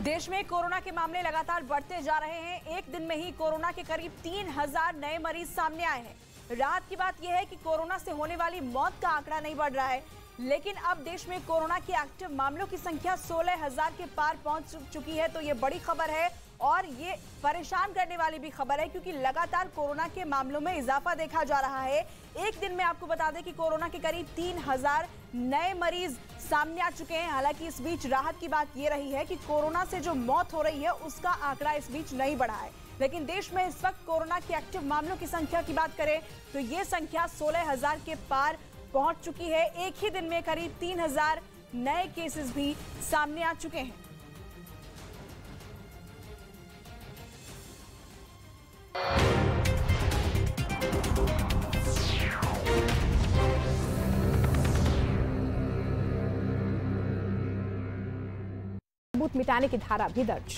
देश में कोरोना के मामले लगातार बढ़ते जा रहे हैं। एक दिन में ही कोरोना के करीब 3000 नए मरीज सामने आए हैं। राहत की बात यह है कि कोरोना से होने वाली मौत का आंकड़ा नहीं बढ़ रहा है, लेकिन अब देश में कोरोना के एक्टिव मामलों की संख्या 16000 के पार पहुंच चुकी है। तो ये बड़ी खबर है और ये परेशान करने वाली भी खबर है, क्योंकि लगातार कोरोना के मामलों में इजाफा देखा जा रहा है। एक दिन में आपको बता दें कि कोरोना के करीब 3000 नए मरीज सामने आ चुके हैं। हालांकि इस बीच राहत की बात यह रही है कि कोरोना से जो मौत हो रही है उसका आंकड़ा इस बीच नहीं बढ़ा है। लेकिन देश में इस वक्त कोरोना के एक्टिव मामलों की संख्या की बात करें तो ये संख्या 16000 के पार पहुंच चुकी है। एक ही दिन में करीब 3000 नए केसेस भी सामने आ चुके हैं। सबूत मिटाने की धारा भी दर्ज।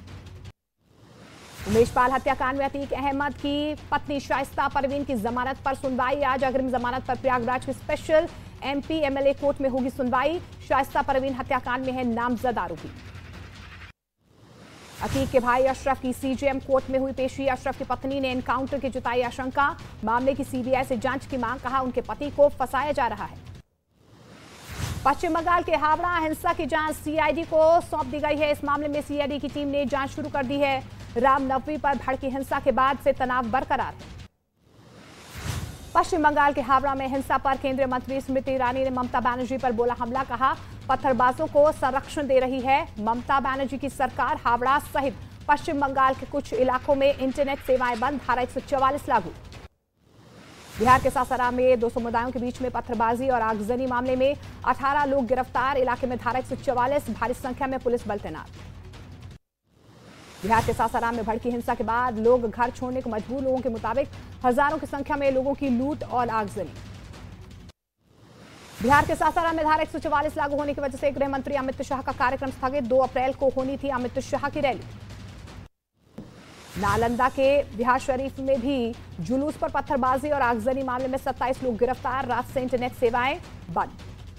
उमेश पाल हत्याकांड में अतीक अहमद की पत्नी शाइस्ता परवीन की जमानत पर सुनवाई। आज अग्रिम जमानत पर प्रयागराज की स्पेशल एमपी एमएलए कोर्ट में होगी सुनवाई। शाइस्ता परवीन हत्याकांड में है नामजद आरोपी। अतीक के भाई अशरफ की सीजेएम कोर्ट में हुई पेशी। अशरफ की पत्नी ने एनकाउंटर की जताई आशंका। मामले की सीबीआई से जांच की मांग। कहा उनके पति को फंसाया जा रहा है। पश्चिम बंगाल के हावड़ा हिंसा की जांच सीआईडी को सौंप दी गई है। इस मामले में सीआईडी की टीम ने जांच शुरू कर दी है। रामनवमी पर भड़की हिंसा के बाद से तनाव बरकरार है। पश्चिम बंगाल के हावड़ा में हिंसा पर केंद्रीय मंत्री स्मृति ईरानी ने ममता बनर्जी पर बोला हमला। कहा पत्थरबाजों को संरक्षण दे रही है ममता बनर्जी की सरकार। हावड़ा सहित पश्चिम बंगाल के कुछ इलाकों में इंटरनेट सेवाएं बंद। धारा 144 लागू। बिहार के सासाराम में 2 समुदायों के बीच में पत्थरबाजी और आगजनी मामले में 18 लोग गिरफ्तार। इलाके में धारा 144, भारी संख्या में पुलिस बल तैनात। बिहार के सासाराम में भड़की हिंसा के बाद लोग घर छोड़ने को मजबूर। लोगों के मुताबिक हजारों की संख्या में लोगों की लूट और आगजनी। बिहार के सासाराम में धारा 144 लागू होने की वजह से गृह मंत्री अमित शाह का कार्यक्रम स्थगित। 2 अप्रैल को होनी थी अमित शाह की रैली। नालंदा के बिहार शरीफ में भी जुलूस पर पत्थरबाजी और आगजनी मामले में 27 लोग गिरफ्तार। रात से इंटरनेट सेवाएं बंद।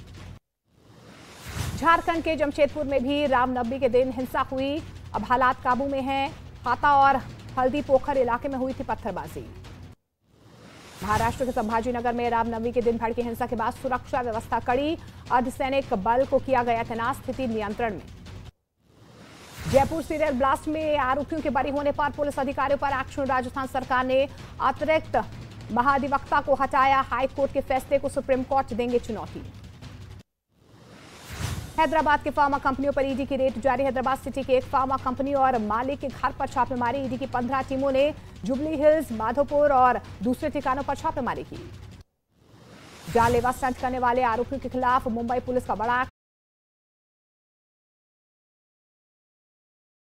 झारखंड के जमशेदपुर में भी रामनवमी के दिन हिंसा हुई। अब हालात काबू में हैं। हाता और हल्दी पोखर इलाके में हुई थी पत्थरबाजी। महाराष्ट्र के संभाजीनगर में रामनवमी के दिन भड़की हिंसा के बाद सुरक्षा व्यवस्था कड़ी। अर्धसैनिक बल को किया गया तैनात। स्थिति नियंत्रण में। जयपुर सीरियल ब्लास्ट में आरोपियों के बरी होने पर पुलिस अधिकारियों पर एक्शन। राजस्थान सरकार ने अतिरिक्त महाधिवक्ता को हटाया। हाईकोर्ट के फैसले को सुप्रीम कोर्ट देंगे चुनौती। हैदराबाद के फार्मा कंपनियों पर ईडी की रेड जारी। हैदराबाद सिटी के एक फार्मा कंपनी और मालिक के घर पर छापेमारी। ईडी की 15 टीमों ने जुबली हिल्स, माधोपुर और दूसरे ठिकानों पर छापेमारी की। जानलेवा स्टंट करने वाले आरोपियों के खिलाफ मुंबई पुलिस का बड़ा